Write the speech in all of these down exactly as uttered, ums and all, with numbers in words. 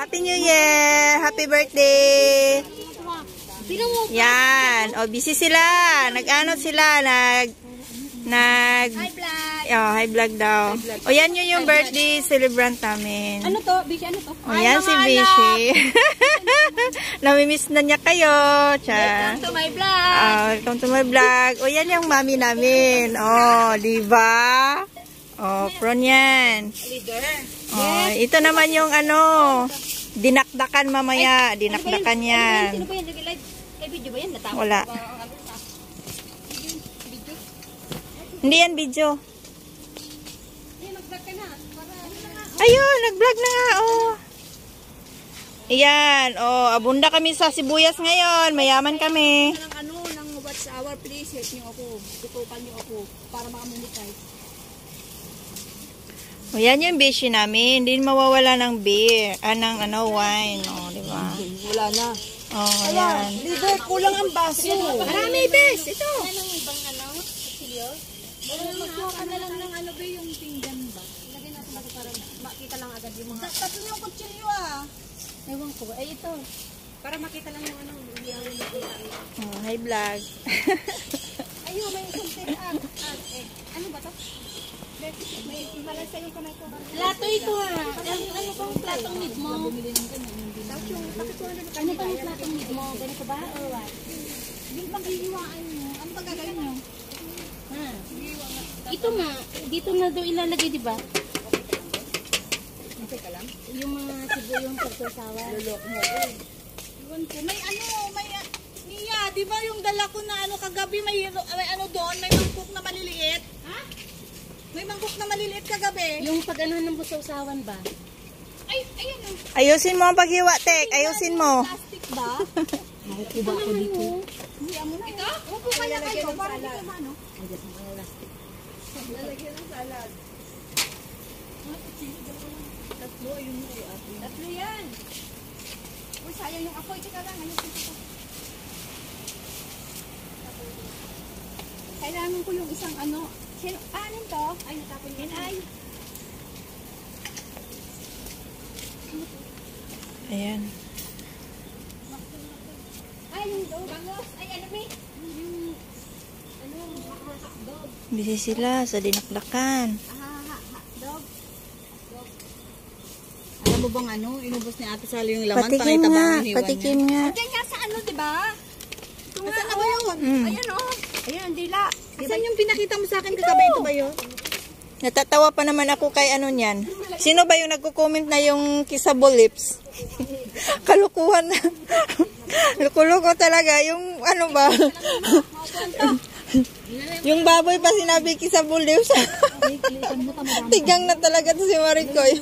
Happy New Year! Happy birthday! Yan. O, busy sila. Nag-ano sila. Nag... Nag... High vlog. Oh, high vlog daw. O, yan yun yung birthday celebrant namin. Ano to? Bishi, ano to? O, yan si Bishi. Namimiss na niya kayo. Cha. Welcome to my vlog. Oh, welcome to my vlog. O, yan yung mami namin. Oh, diba? Oh, pron yan. Leader. Oh, ito naman yung ano, dinakdakan mamaya, dinakdakan yan. Sino ba yan? Nag-live? Kay video ba yan? Natapos wala. Ba, ano, video? Hindi yan video. Eh, mag-vlog ka na. Para, ayun, nag-vlog na nga, oh. Ayan, oh, abunda kami sa sibuyas ngayon, mayaman kami. ng ano, ng watch hour, please, help nyo ako. Tutukan nyo ako para makamonetize. O, yan yung bishi namin. Hindi mawawala ng beer. Ah, ng ano, wine. O, diba? Wala na. O, yan. Leader, kulang ang baso. Marami, bes. Ito. Anong ibang ano? Silyo? Magkuha ka na lang ng ano ba yung pinggan ba? Lagay natin ako para makita lang agad yung mga... Tatlo yung kutsilyo ah. Ewan ko. Ay, ito. Para makita lang yung ano. Oh, hi vlog. Ayun, may isang take out. Ano ba to? May malasa yung kamay ko. Plato ito ah. Ano, ano bang platong need mo? Ano bang platong need mo? Ganito ba or what? Hindi bang hihiwaan mo? Ano ba gagawin nyo? Ha? Ito nga. Dito na daw ilalagay, di ba? Kasi ka lang? Yung mga sibo yung pagsasawa. Lulok mo. Iwan ko. May ano, may... Nia, di ba yung dala ko na ano kagabi may, may ano doon? May mangkok na maliliit? Ha? May mangkok na maliliit kagabi. Yung pag-ano ng busawsawan ba? Ay, ayun o. Ayusin mo ang paghiwa, Tek. Ayusin mo. Plastic ba? Makukuba ako dito. Hindi, amo na. Ito? Upo kaya kayo. Para hindi ka maano. Ay, dyan ang plastic. Lalagyan ng salad. Tatlo, ayun mo eh. Tatlo yan. Uy, sayang yung apoy. Tika lang. Ayun ito. Kailangan ko yung isang ano. Sino? Ah, anin to? Ay, natapon yan. Ay. Ayan. Ay, yung dog. Bangos. Ay, ano may? Yung, ano, hotdog. Busy sila sa dinakdakan. Ah, hotdog. Dog. Alam mo bang ano, inubos ni Ate Sally yung laman? Patikim nga, patikim nga. Diyan nga sa ano, diba? Ito nga, ano ba yun? Mm. Ayan o. Ayan, dila. Asan yung pinakita mo sa akin kagabi? Ito ba yun? Natatawa pa naman ako kay ano niyan. Sino ba yung nagko-comment na yung kissable lips? Kalukuhan na. Lukuluko talaga. Yung ano ba? Yung baboy pa sinabi kissable lips. Tigang na talaga to si Maricoy.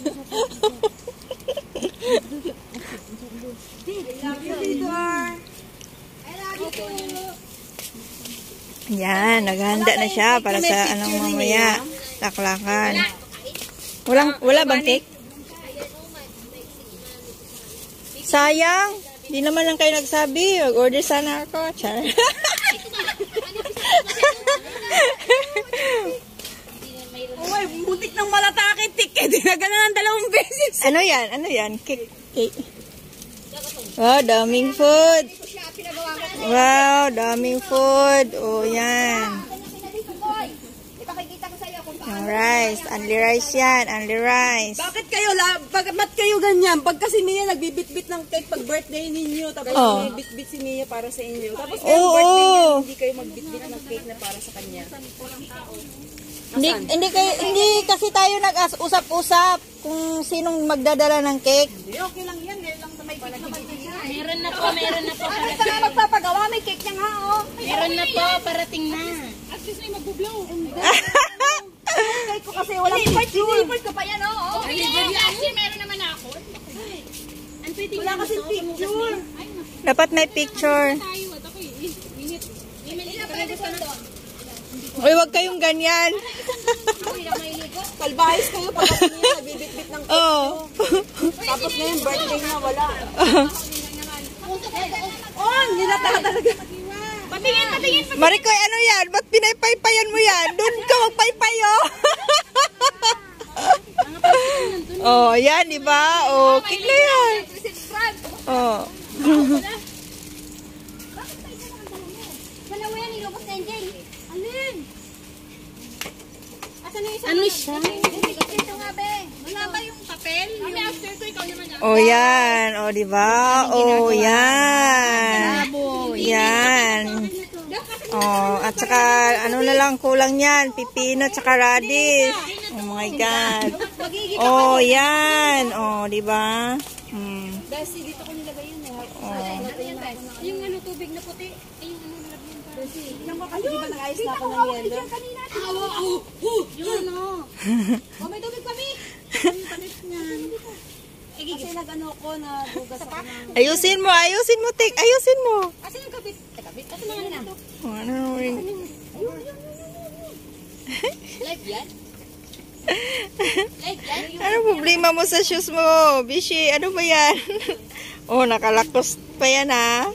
Yan, naghahanda na siya para sa anong mamaya. Laklakan. Walang, wala bang cake? Sayang. Di naman lang kayo nagsabi. Mag-order sana ako. Char. Uy, butik ng malatakit. Ticket. Dinagana ng dalawang beses. Ano yan? Ano yan? Cake. Cake. Wow, daming food. Wow, daming food. Oh, yan. Ipakikita ko sa'yo kung paano. Yung rice. Only rice yan. Only rice. Bakit kayo, la, pag, ba't kayo ganyan? Pag kasi Mia nagbibit-bit ng cake pag birthday ninyo, tapos Oh. may bit-bit si Mia para sa inyo. Tapos Oo, kayo birthday niya, oo. hindi kayo magbit-bit ng cake na para sa kanya. Hindi, hindi, kayo, hindi kasi tayo nag-usap-usap kung sinong magdadala ng cake. Hindi, okay lang yan. Ngayon lang may cake naman din siya. Meron na po, meron na po. Ito na magpapagawa, may cake niya nga, oh. Meron na po, parating na. At least may magbublow. Cake ko kasi walang picture. Delivered ko pa yan, oh. Ay, kasi meron naman ako. Wala kasi picture. Dapat may picture. Tayo, at ako eh. Init. Uy, wag kayong ganyan. Kalbahis kayo pag kasi niya nagbibit-bit ng cake. Oo. Tapos ngayon, birthday niya, wala. Oh, nilata talaga. Patingin, patingin. Maricoy, ano yan? Ba't pinaypaypayan mo yan? Doon ka magpaypayo. Oh, yan, di ba? Oh, cake na yan. Oh. Dalawa yan, ilobos na Angel. Alin? Asan yung isa? Ano siya? Ito nga, be. Wala ba yung papel? Kami after ko, ikaw naman. Oh, yan. Oh, di ba? Oh, yan. Yan. Oh, at saka ano na lang kulang yan, pipino at saka radish. Oh my God. Oh, yan. Oh, di ba? Hmm. Dasi, dito ko nilagay yun eh. Oh. Yung ano, tubig na puti. Ay, yung ano, nilagyan pa. Dasi. Ayun, di ba nag-ayos na ako ng yelo? Awa, awa. Yung ano. Oh, may tubig kami. Ang palit niyan. Kasi nag-ano ko, nagugas ako ng... Ayusin mo, ayusin mo, Tik. Ayusin mo. Asan yung kabit? Eh, kabit? Asan yung ano? Oh, ano ring? Live yan? Live yan? Ano problema mo sa shoes mo? Bishi, ano ba yan? Oh, nakalakos pa yan, ha?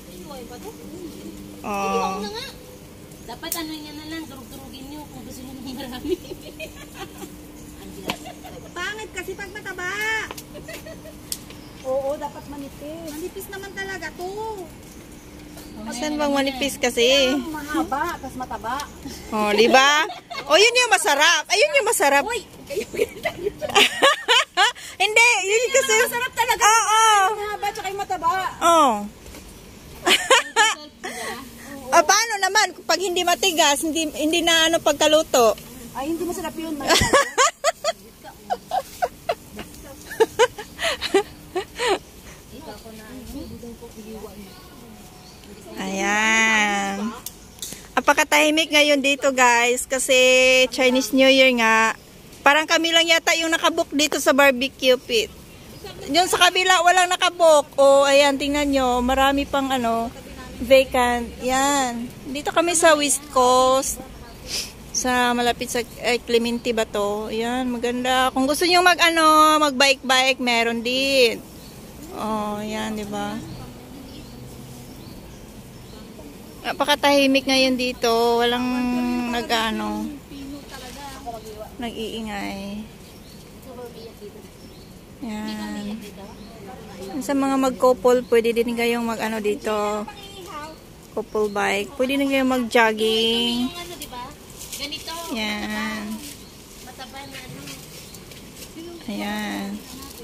Oh. Na nga. Dapat ano yan na lang, durug-durugin nyo kung gusto nyo ng marami. Pangit kasi pag mataba. Oo, dapat manipis. Manipis naman talaga to. Saan bang manipis kasi? Mahaba, tapos mataba. Oh, di ba? Oh, yun yung masarap. Ayun yung masarap. Hindi, yun kasi. Masarap talaga. Oo. Mahaba, tsaka yung mataba. Oh. Ah, paano naman pag hindi matigas, hindi hindi na ano pagkaluto? Ay, hindi masarap yun. Ayan. Apakatahimik ngayon dito, guys, kasi Chinese New Year nga. Parang kami lang yata yung nakabook dito sa barbecue pit. Yun sa kabila, walang nakabook. O, ayan, tingnan nyo. Marami pang ano, vacant. Yan. Dito kami sa West Coast. Sa malapit sa eh, Clementi ba to? Ayan, maganda. Kung gusto nyo mag, ano, mag-bike-bike, meron din. Oh, ayan, di ba? Napakatahimik ngayon dito. Walang nag-ano, nag-iingay. Yan. Sa mga mag-couple, pwede din kayong mag-ano dito. Couple bike. Pwede din kayong mag-jogging. Yung ano, di ba? Ganito. Yan. Mataba na ano. Ayan.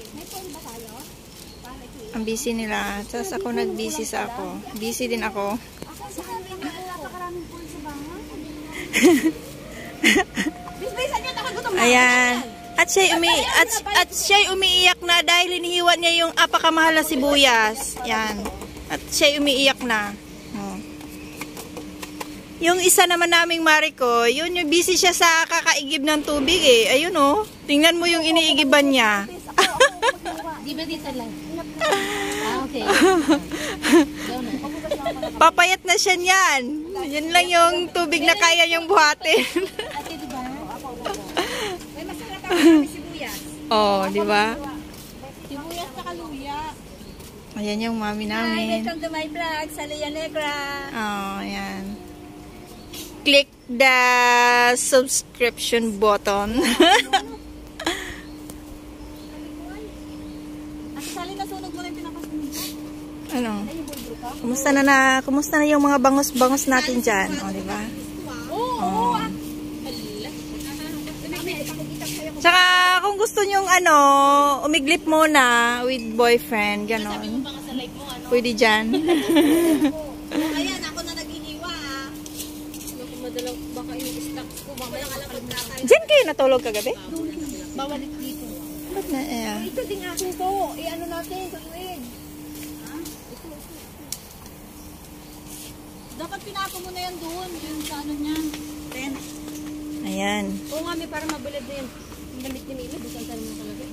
Ang busy nila. Tapos ako nag-busy sa ako. Busy din ako. Ayan. At siya umi at, at siya umiiyak na dahil hinihiwa niya yung apakamahal na sibuyas. Yan. At siya umiiyak na. Oh. Yung isa naman naming Mariko, yun yung busy siya sa kakaigib ng tubig eh. Ayun oh. Tingnan mo yung iniigiban niya. Di ba dito lang? Ah, okay. Papayat na siya niyan. Yun lang yung tubig na kaya niyang buhatin. Ate, di ba? May masarap ako sibuyas. Oh, di ba? Sibuyas sa kaluya. Ayan yung mami Hi, namin. welcome to my vlog, Salia Negra. Oh, ayan. Click the subscription button. At sali na sunog mo na yung pinapasunog ko. Ano? Kumusta na na, kumusta na yung mga bangos-bangos natin dyan? O, oh, di ba? Oo, oo. Tsaka, kung gusto nyong ano, umiglip muna with boyfriend, ganon. Pwede dyan. Ayan, ako na naghihiwa ah. Naku, madalang baka yung stocks ko. Mamaya Alam ko tatay. Dyan kayo natulog kagabi? bawalik dito. Ba't na, eh? Ito din akin to. I-ano natin, tuyuin. Dapat pinako mo na yan doon. Yung sa ano niyan. Ten. Ayan. Oo nga, may para mabalad na yan. Ang damit ni Milo, bukan sa naman talaga.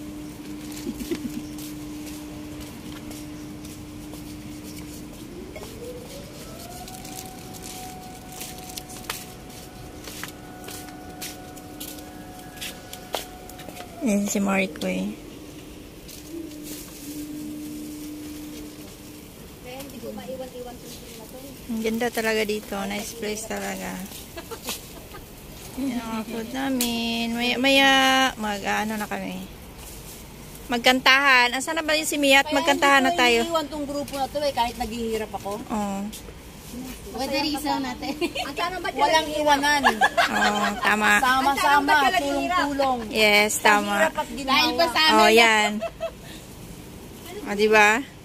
Ayan si Mariko eh. Kaya hindi ko maiwan-iwan kung sino to. Ang ganda talaga dito. Nice place talaga. Yan ang food namin. Maya, maya mag-ano na kami. Magkantahan. Asan na ba yung si Mia? At magkantahan na tayo. Kaya hindi ko iniiwan tong grupo na to eh, kahit naghihirap ako. Oh. Pwede rin natin. Walang iwanan. Oh, tama. Sama-sama, tulong-tulong. Yes, tama. Hirap at Dahil ginawa. pa sa amin. Oh, yan. O, di ba?